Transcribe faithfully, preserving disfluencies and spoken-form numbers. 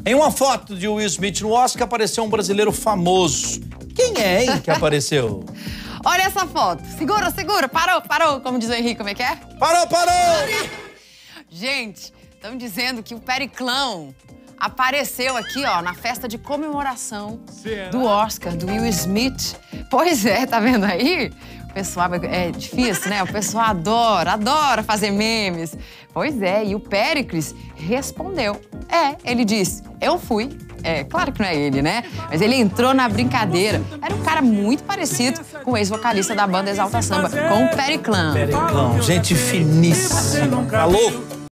Em uma foto de Will Smith no Oscar apareceu um brasileiro famoso. Quem é, hein, que apareceu? Olha essa foto. Segura, segura. Parou, parou. Como diz o Henrique, como é que é? Parou, parou! Gente, estão dizendo que o Periclão apareceu aqui, ó, na festa de comemoração do Oscar, do Will Smith. Pois é, tá vendo aí? O pessoal, é difícil, né? O pessoal adora, adora fazer memes. Pois é, e o Péricles respondeu. É, ele disse, eu fui. É, claro que não é ele, né? Mas ele entrou na brincadeira. Era um cara muito parecido com o ex-vocalista da banda Exalta Samba, com o Periclão. Periclão, gente finíssima. Tá louco?